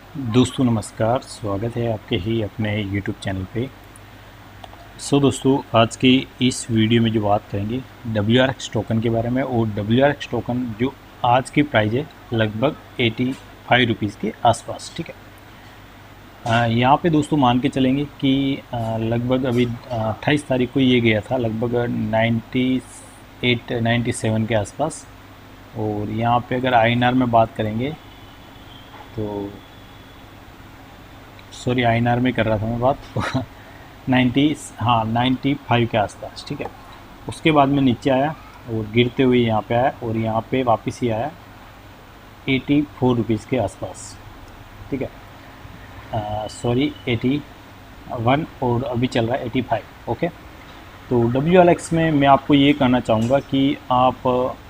दोस्तों नमस्कार, स्वागत है आपके ही अपने यूट्यूब चैनल पे। दोस्तों आज की इस वीडियो में जो बात करेंगे WRX टोकन के बारे में, और WRX टोकन जो आज की प्राइस है लगभग 85 रुपीज़ के आसपास। ठीक है, यहाँ पे दोस्तों मान के चलेंगे कि लगभग अभी 28 तारीख को ये गया था लगभग 97 के आसपास। और यहाँ पे अगर INR में बात करेंगे तो सॉरी INR में कर रहा था मैं बात 95 के आसपास। ठीक है, उसके बाद में नीचे आया और गिरते हुए यहाँ पे आया और यहाँ पे वापस ही आया 84 रुपीज़ के आसपास। ठीक है, सॉरी 81 और अभी चल रहा है 85। ओके, तो WRX में मैं आपको ये कहना चाहूँगा कि आप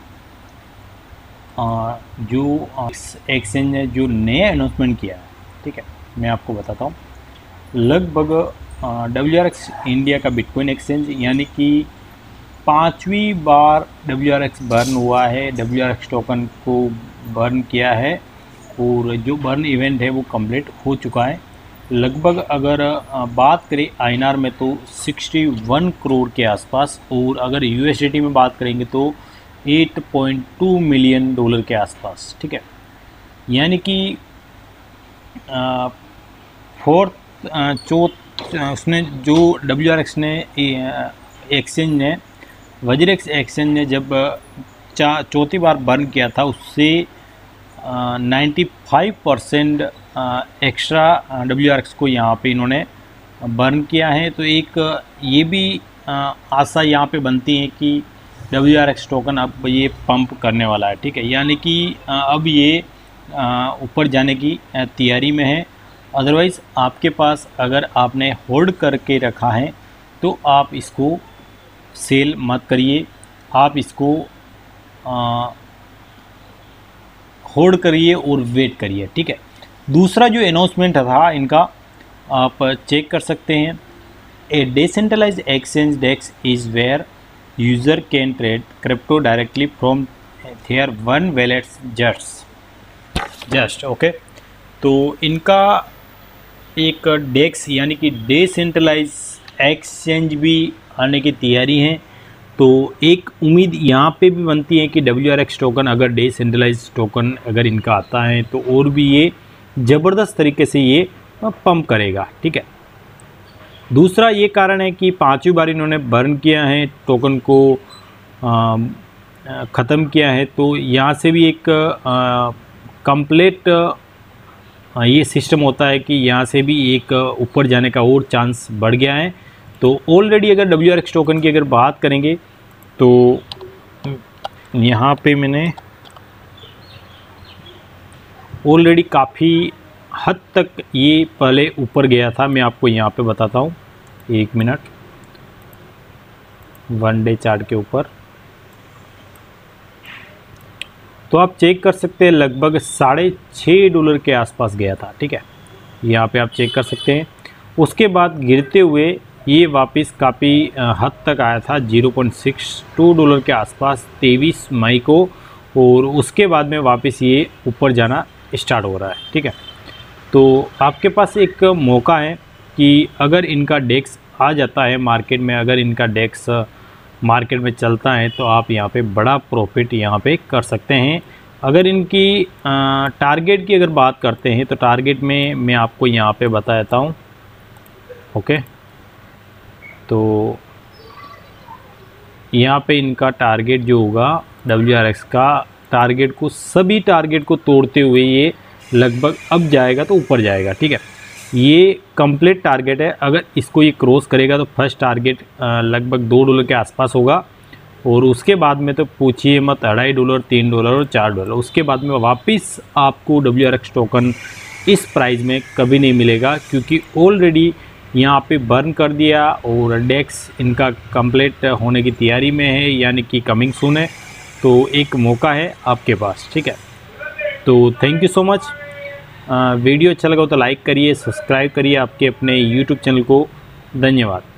जो एक्सचेंज ने जो नया अनाउंसमेंट किया है, ठीक है, मैं आपको बताता हूँ। लगभग WRX इंडिया का बिटकॉइन एक्सचेंज यानी कि 5वीं बार WRX बर्न हुआ है, WRX टोकन को बर्न किया है और जो बर्न इवेंट है वो कंप्लीट हो चुका है। लगभग अगर बात करें INR में तो 61 करोड़ के आसपास, और अगर USDT में बात करेंगे तो $8.2 मिलियन के आसपास। ठीक है, यानी कि उसने जो WRX ने एक्सचेंज ने WRX एक्सचेंज ने जब चौथी बार बर्न किया था उससे 95% एक्स्ट्रा WRX को यहाँ पे इन्होंने बर्न किया है। तो एक ये भी आशा यहाँ पे बनती है कि WRX टोकन अब ये पंप करने वाला है। ठीक है, यानी कि अब ये ऊपर जाने की तैयारी में है। अदरवाइज़ आपके पास अगर आपने होल्ड करके रखा है तो आप इसको सेल मत करिए, आप इसको होल्ड करिए और वेट करिए। ठीक है, दूसरा जो अनाउंसमेंट था इनका आप चेक कर सकते हैं। ए डिसेंट्रलाइज्ड एक्सचेंज डेस्क is where user can trade crypto directly from their own wallets just okay. तो इनका एक डेक्स यानी कि डिसेंट्रलाइज एक्सचेंज भी आने की तैयारी है। तो एक उम्मीद यहाँ पे भी बनती है कि WRX टोकन अगर डिसेंट्रलाइज टोकन अगर इनका आता है तो और भी ये ज़बरदस्त तरीके से ये पंप करेगा। ठीक है, दूसरा ये कारण है कि 5वीं बार इन्होंने बर्न किया है, टोकन को ख़त्म किया है। तो यहाँ से भी एक कंप्लीट ये सिस्टम होता है कि यहाँ से भी एक ऊपर जाने का और चांस बढ़ गया है। तो ऑलरेडी अगर WRX टोकन की अगर बात करेंगे तो यहाँ पे मैंने ऑलरेडी काफ़ी हद तक ये पहले ऊपर गया था। मैं आपको यहाँ पे बताता हूँ, 1 मिनट, 1 डे चार्ट के ऊपर तो आप चेक कर सकते हैं लगभग $6.5 के आसपास गया था। ठीक है, यहाँ पे आप चेक कर सकते हैं। उसके बाद गिरते हुए ये वापस काफ़ी हद तक आया था $0.62 के आसपास 23 मई को, और उसके बाद में वापस ये ऊपर जाना स्टार्ट हो रहा है। ठीक है, तो आपके पास एक मौका है कि अगर इनका डेक्स आ जाता है मार्केट में, अगर इनका डेक्स मार्केट में चलता है तो आप यहाँ पे बड़ा प्रॉफिट यहाँ पे कर सकते हैं। अगर इनकी टारगेट की अगर बात करते हैं तो टारगेट में मैं आपको यहाँ पे बता देता हूँ। ओके, तो यहाँ पे इनका टारगेट जो होगा WRX का टारगेट को, सभी टारगेट को तोड़ते हुए ये लगभग अब जाएगा तो ऊपर जाएगा। ठीक है, ये कंप्लीट टारगेट है। अगर इसको ये क्रॉस करेगा तो फर्स्ट टारगेट लगभग $2 के आसपास होगा, और उसके बाद में तो पूछिए मत $2.5, $3 और $4। उसके बाद में वापस आपको WRX टोकन इस प्राइस में कभी नहीं मिलेगा, क्योंकि ऑलरेडी यहाँ पे बर्न कर दिया और डेक्स इनका कंप्लीट होने की तैयारी में है, यानी कि कमिंग सून है। तो एक मौका है आपके पास। ठीक है, तो thank you so much. Video अच्छा लगा हो तो लाइक करिए, सब्सक्राइब करिए आपके अपने YouTube चैनल को। धन्यवाद।